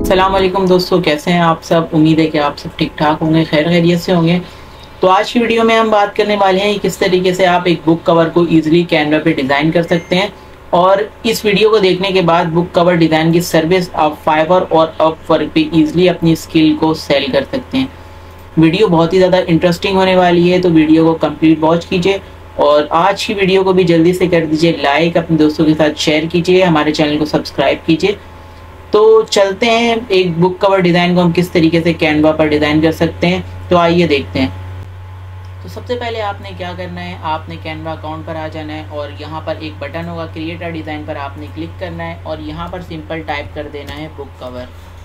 अस्सलाम वालेकुम दोस्तों, कैसे हैं आप सब। उम्मीद है कि आप सब ठीक ठाक होंगे, खैर खैरियत से होंगे। तो आज की वीडियो में हम बात करने वाले हैं किस तरीके से आप एक बुक कवर को इजीली कैनवा पे डिज़ाइन कर सकते हैं। और इस वीडियो को देखने के बाद बुक कवर डिज़ाइन की सर्विस आप फाइवर और अपवर्क पे इजीली अपनी स्किल को सेल कर सकते हैं। वीडियो बहुत ही ज़्यादा इंटरेस्टिंग होने वाली है, तो वीडियो को कंप्लीट वॉच कीजिए और आज की वीडियो को भी जल्दी से कर दीजिए लाइक, अपने दोस्तों के साथ शेयर कीजिए, हमारे चैनल को सब्सक्राइब कीजिए। तो चलते हैं एक बुक कवर डिज़ाइन को हम किस तरीके से कैनवा पर डिज़ाइन कर सकते हैं, तो आइए देखते हैं। तो सबसे पहले आपने क्या करना है, आपने कैनवा अकाउंट पर आ जाना है और यहाँ पर एक बटन होगा क्रिएट अ डिज़ाइन पर आपने क्लिक करना है और यहाँ पर सिंपल टाइप कर देना है बुक कवर।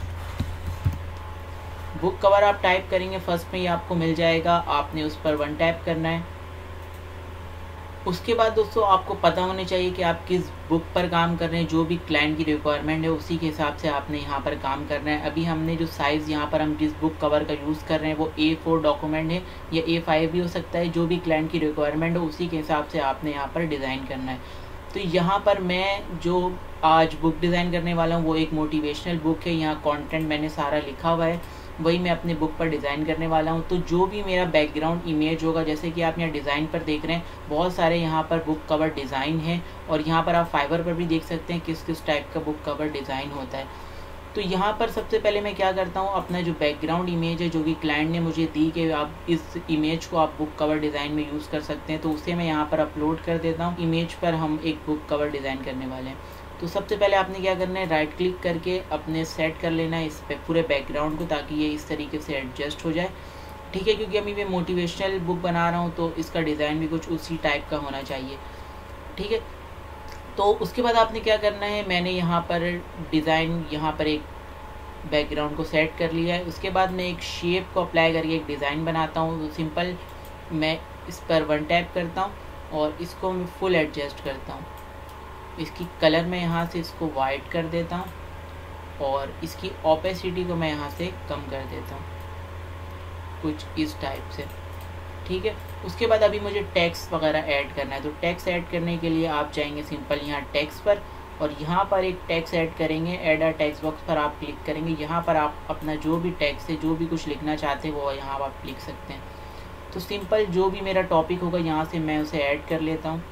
बुक कवर आप टाइप करेंगे फर्स्ट में ही आपको मिल जाएगा, आपने उस पर वन टैप करना है। उसके बाद दोस्तों आपको पता होना चाहिए कि आप किस बुक पर काम कर रहे हैं, जो भी क्लाइंट की रिक्वायरमेंट है उसी के हिसाब से आपने यहाँ पर काम करना है। अभी हमने जो साइज़ यहाँ पर हम जिस बुक कवर का यूज़ कर रहे हैं वो A4 डॉक्यूमेंट है या A5 भी हो सकता है, जो भी क्लाइंट की रिक्वायरमेंट है उसी के हिसाब से आपने यहाँ पर डिज़ाइन करना है। तो यहाँ पर मैं जो आज बुक डिज़ाइन करने वाला हूँ वो एक मोटिवेशनल बुक है, यहाँ कंटेंट मैंने सारा लिखा हुआ है, वही मैं अपने बुक पर डिज़ाइन करने वाला हूँ। तो जो भी मेरा बैकग्राउंड इमेज होगा, जैसे कि आप यहाँ डिज़ाइन पर देख रहे हैं बहुत सारे यहाँ पर बुक कवर डिज़ाइन है और यहाँ पर आप फाइवर पर भी देख सकते हैं किस किस टाइप का बुक कवर डिज़ाइन होता है। तो यहाँ पर सबसे पहले मैं क्या करता हूँ, अपना जो बैकग्राउंड इमेज है जो कि क्लाइंट ने मुझे दी कि आप इस इमेज को आप बुक कवर डिज़ाइन में यूज़ कर सकते हैं, तो उसे मैं यहाँ पर अपलोड कर देता हूँ। इमेज पर हम एक बुक कवर डिज़ाइन करने वाले हैं। तो सबसे पहले आपने क्या करना है, राइट क्लिक करके अपने सेट कर लेना है इस पे पूरे बैकग्राउंड को, ताकि ये इस तरीके से एडजस्ट हो जाए। ठीक है, क्योंकि अभी मैं मोटिवेशनल बुक बना रहा हूँ तो इसका डिज़ाइन भी कुछ उसी टाइप का होना चाहिए। ठीक है, तो उसके बाद आपने क्या करना है, मैंने यहाँ पर डिज़ाइन यहाँ पर एक बैकग्राउंड को सेट कर लिया है। उसके बाद मैं एक शेप को अप्लाई करके एक डिज़ाइन बनाता हूँ। तो सिंपल मैं इस पर वन टैप करता हूँ और इसको मैं फुल एडजस्ट करता हूँ। इसकी कलर मैं यहाँ से इसको वाइट कर देता हूँ और इसकी ओपेसिटी को मैं यहाँ से कम कर देता हूँ, कुछ इस टाइप से। ठीक है, उसके बाद अभी मुझे टेक्स्ट वगैरह ऐड करना है। तो टेक्स्ट ऐड करने के लिए आप जाएंगे सिंपल यहाँ टेक्स्ट पर और यहाँ पर एक टेक्स्ट ऐड करेंगे। ऐड अ टेक्स्ट बॉक्स पर आप क्लिक करेंगे, यहाँ पर आप अपना जो भी टेक्स्ट है, जो भी कुछ लिखना चाहते हैं वो यहाँ आप लिख सकते हैं। तो सिंपल जो भी मेरा टॉपिक होगा यहाँ से मैं उसे ऐड कर लेता हूँ।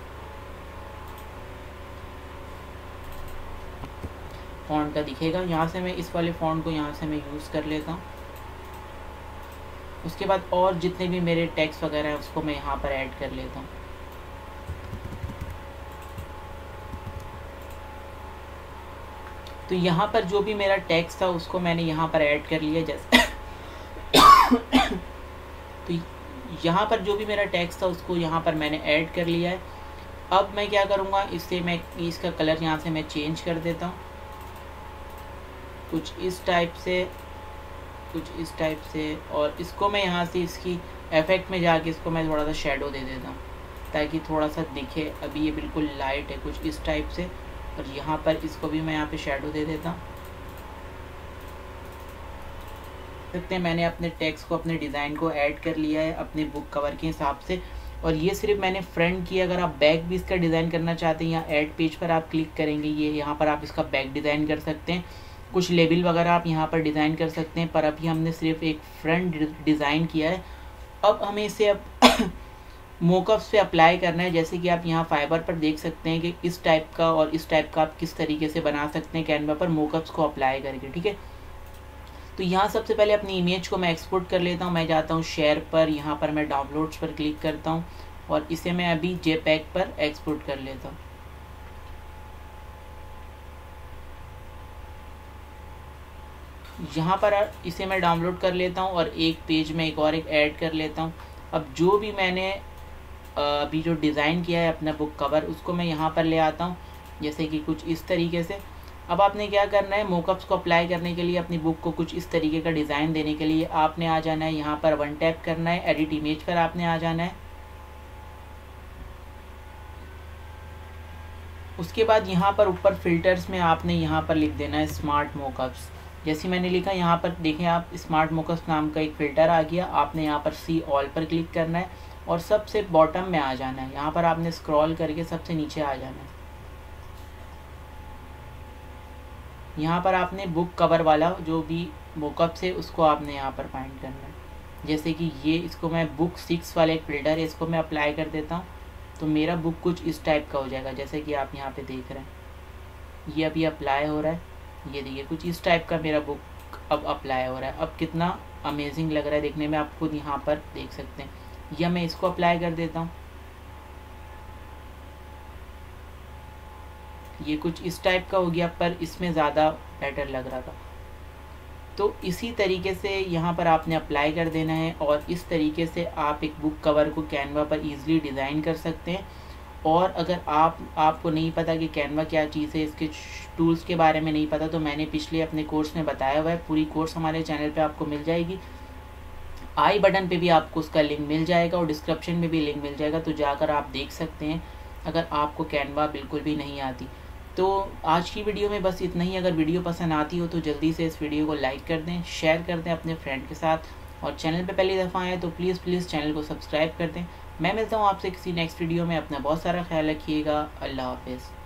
फ़ॉन्ट का दिखेगा, यहाँ से मैं इस वाले फ़ॉन्ट को यहाँ से मैं यूज़ कर लेता हूँ। उसके बाद और जितने भी मेरे टेक्स्ट वगैरह है उसको मैं यहाँ पर ऐड कर लेता हूँ। तो यहाँ पर जो भी मेरा टेक्स्ट था उसको मैंने यहाँ पर ऐड कर लिया जैसे तो यहाँ पर जो भी मेरा टेक्स्ट था उसको यहाँ पर मैंने ऐड कर लिया है। अब मैं क्या करूँगा, इससे मैं इसका कलर यहाँ से मैं चेंज कर देता हूँ, कुछ इस टाइप से, कुछ इस टाइप से। और इसको मैं यहाँ से इसकी इफेक्ट में जाके इसको मैं थोड़ा सा शेडो दे देता हूँ ताकि थोड़ा सा दिखे। अभी ये बिल्कुल लाइट है कुछ इस टाइप से, और यहाँ पर इसको भी मैं यहाँ पे शेडो दे देता हूँ। सकते हैं मैंने अपने टेक्स्ट को, अपने डिज़ाइन को ऐड कर लिया है अपने बुक कवर के हिसाब से। और ये सिर्फ मैंने फ्रंट की, अगर आप बैक भी इसका डिज़ाइन करना चाहते हैं, यहाँ ऐड पेज पर आप क्लिक करेंगे, ये यहाँ पर आप इसका बैक डिज़ाइन कर सकते हैं। कुछ लेबल वगैरह आप यहाँ पर डिज़ाइन कर सकते हैं, पर अभी हमने सिर्फ एक फ्रंट डिज़ाइन किया है। अब हमें इसे अब मोकअप्स पे अप्लाई करना है। जैसे कि आप यहाँ फाइबर पर देख सकते हैं कि इस टाइप का और इस टाइप का आप किस तरीके से बना सकते हैं कैनवा पर मोकअप्स को अप्लाई करके। ठीक है, तो यहाँ सबसे पहले अपनी इमेज को मैं एक्सपोर्ट कर लेता हूँ। मैं जाता हूँ शेयर पर, यहाँ पर मैं डाउनलोड्स पर क्लिक करता हूँ और इसे मैं अभी जेपैग पर एक्सपोर्ट कर लेता हूँ। यहाँ पर इसे मैं डाउनलोड कर लेता हूँ और एक पेज में एक और एक ऐड कर लेता हूँ। अब जो भी मैंने अभी जो डिज़ाइन किया है अपना बुक कवर, उसको मैं यहाँ पर ले आता हूँ, जैसे कि कुछ इस तरीके से। अब आपने क्या करना है, मोकअप्स को अप्लाई करने के लिए, अपनी बुक को कुछ इस तरीके का डिज़ाइन देने के लिए आपने आ जाना है यहाँ पर, वन टैप करना है, एडिट इमेज पर आपने आ जाना है। उसके बाद यहाँ पर ऊपर फिल्टर्स में आपने यहाँ पर लिख देना है स्मार्ट मोकअप्स। जैसे मैंने लिखा, यहाँ पर देखें आप, स्मार्ट मोकअप्स नाम का एक फ़िल्टर आ गया। आपने यहाँ पर सी ऑल पर क्लिक करना है और सबसे बॉटम में आ जाना है। यहाँ पर आपने स्क्रॉल करके सबसे नीचे आ जाना है। यहाँ पर आपने बुक कवर वाला जो भी बुकअप से उसको आपने यहाँ पर फाइंड करना है। जैसे कि ये इसको मैं बुक 6 वाला एक फिल्टर है, इसको मैं अप्लाई कर देता हूँ तो मेरा बुक कुछ इस टाइप का हो जाएगा, जैसे कि आप यहाँ पे देख रहे हैं ये अभी अप्लाई हो रहा है। ये देखिए कुछ इस टाइप का मेरा बुक अब अप्लाई हो रहा है। अब कितना अमेजिंग लग रहा है देखने में, आप खुद यहाँ पर देख सकते हैं। या मैं इसको अप्लाई कर देता हूँ, ये कुछ इस टाइप का हो गया, पर इसमें ज़्यादा बेटर लग रहा था। तो इसी तरीके से यहाँ पर आपने अप्लाई कर देना है और इस तरीके से आप एक बुक कवर को कैनवा पर ईजिली डिज़ाइन कर सकते हैं। और अगर आपको नहीं पता कि कैनवा क्या चीज़ है, इसके टूल्स के बारे में नहीं पता, तो मैंने पिछले अपने कोर्स में बताया हुआ है। पूरी कोर्स हमारे चैनल पे आपको मिल जाएगी। आई बटन पे भी आपको उसका लिंक मिल जाएगा और डिस्क्रिप्शन में भी लिंक मिल जाएगा, तो जाकर आप देख सकते हैं अगर आपको कैनवा बिल्कुल भी नहीं आती। तो आज की वीडियो में बस इतना ही। अगर वीडियो पसंद आती हो तो जल्दी से इस वीडियो को लाइक कर दें, शेयर कर दें अपने फ्रेंड के साथ, और चैनल पे पहली दफ़ा आए तो प्लीज़ चैनल को सब्सक्राइब कर दें। मैं मिलता हूँ आपसे किसी नेक्स्ट वीडियो में। अपना बहुत सारा ख्याल रखिएगा। अल्लाह हाफिज़।